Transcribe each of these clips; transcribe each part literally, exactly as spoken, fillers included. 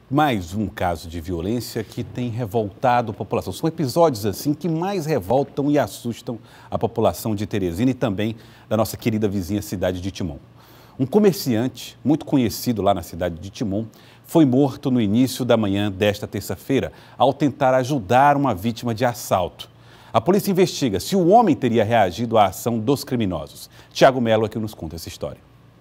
Mais um caso de violência que tem revoltado a população. São episódios assim que mais revoltam e assustam a população de Teresina e também da nossa querida vizinha cidade de Timon. Um comerciante muito conhecido lá na cidade de Timon foi morto no início da manhã desta terça-feira ao tentar ajudar uma vítima de assalto. A polícia investiga se o homem teria reagido à ação dos criminosos. Tiago Melo é que nos conta essa história.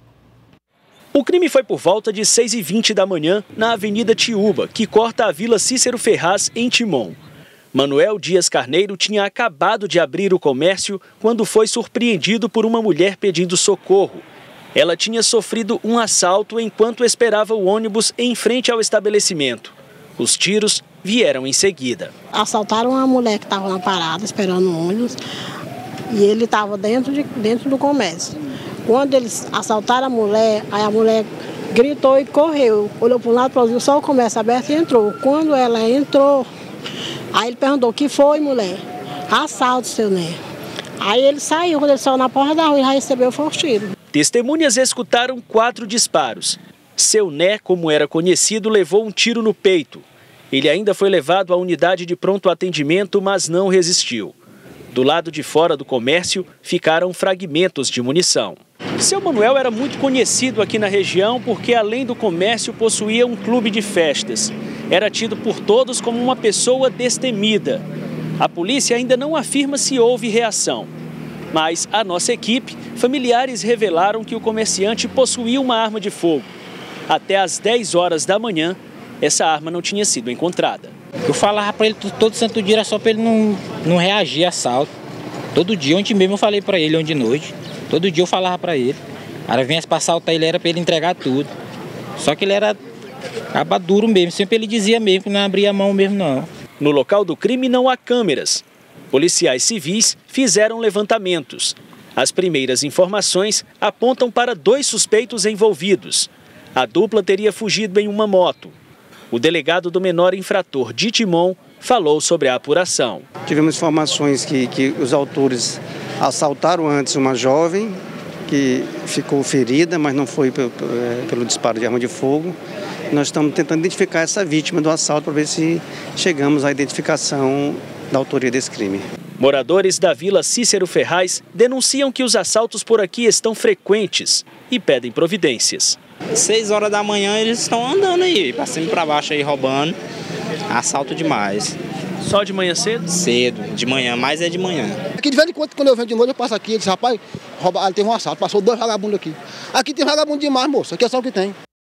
O crime foi por volta de seis e vinte da manhã na Avenida Tiúba, que corta a Vila Cícero Ferraz, em Timon. Manuel Dias Carneiro tinha acabado de abrir o comércio quando foi surpreendido por uma mulher pedindo socorro. Ela tinha sofrido um assalto enquanto esperava o ônibus em frente ao estabelecimento. Os tiros vieram em seguida. Assaltaram uma mulher que estava na parada esperando o ônibus e ele estava dentro, de, dentro do comércio. Quando eles assaltaram a mulher, aí a mulher gritou e correu. Olhou para um lado, para o outro, só o comércio aberto e entrou. Quando ela entrou, aí ele perguntou: o que foi, mulher? Assalto, seu Né. Aí ele saiu, quando ele saiu na porta da rua, ele já recebeu o tiro. Testemunhas escutaram quatro disparos. Seu Né, como era conhecido, levou um tiro no peito. Ele ainda foi levado à unidade de pronto atendimento, mas não resistiu. Do lado de fora do comércio ficaram fragmentos de munição. Seu Manuel era muito conhecido aqui na região porque, além do comércio, possuía um clube de festas. Era tido por todos como uma pessoa destemida. A polícia ainda não afirma se houve reação. Mas a nossa equipe, familiares revelaram que o comerciante possuía uma arma de fogo. Até às dez horas da manhã, essa arma não tinha sido encontrada. Eu falava para ele todo santo dia, era só para ele não, não reagir a assalto. Todo dia, ontem mesmo eu falei para ele, ontem de noite. Todo dia eu falava para ele. Aí vinha para assaltar ele, era para ele entregar tudo. Só que ele era abaduro mesmo, sempre ele dizia mesmo que não abria a mão mesmo não. No local do crime não há câmeras. Policiais civis fizeram levantamentos. As primeiras informações apontam para dois suspeitos envolvidos. A dupla teria fugido em uma moto. O delegado do menor infrator de Timon falou sobre a apuração. Tivemos informações que, que os autores assaltaram antes uma jovem que ficou ferida, mas não foi pelo, pelo disparo de arma de fogo. Nós estamos tentando identificar essa vítima do assalto para ver se chegamos à identificação da autoria desse crime. Moradores da Vila Cícero Ferraz denunciam que os assaltos por aqui estão frequentes e pedem providências. Seis horas da manhã eles estão andando aí, para cima e para baixo aí, roubando. Assalto demais. Só de manhã cedo? Cedo, de manhã, mas é de manhã. Aqui de vez em quando, quando eu venho de noite, eu passo aqui, eu disse: rapaz, rouba, teve um assalto, passou dois vagabundos aqui. Aqui tem vagabundo demais, moço, aqui é só o que tem.